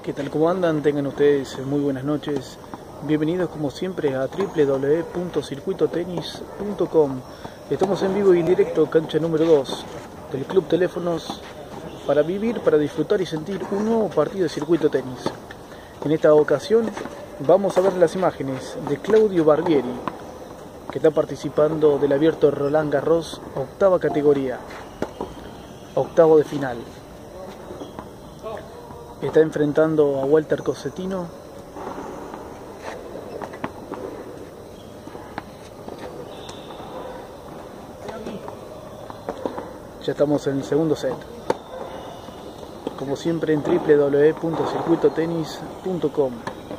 ¿Qué tal? ¿Cómo andan? Tengan ustedes muy buenas noches. Bienvenidos como siempre a www.circuitotenis.com. Estamos en vivo y directo, cancha número 2 del Club Teléfonos, para vivir, para disfrutar y sentir un nuevo partido de circuito tenis. En esta ocasión vamos a ver las imágenes de Claudio Barbieri, que está participando del abierto Roland Garros, octava categoría, octavo de final. Está enfrentando a Walter Cosentino. Ya estamos en el segundo set. Como siempre en www.circuitotenis.com.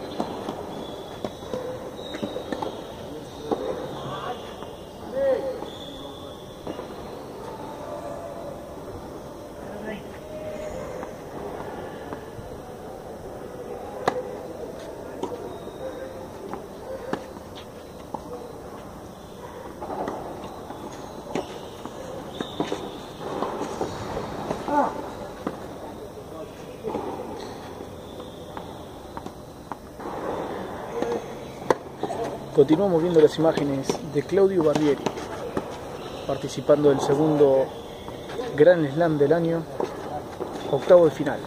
Continuamos viendo las imágenes de Claudio Barbieri, participando del segundo Grand Slam del año, octavo de final.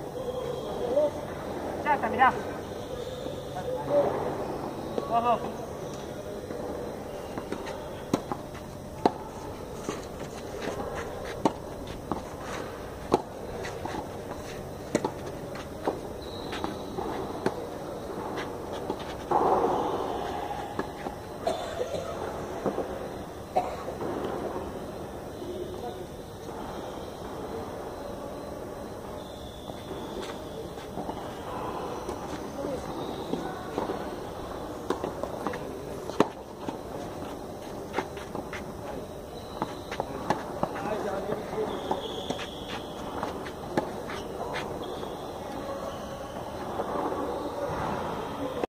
Ya está, mirá. Vamos.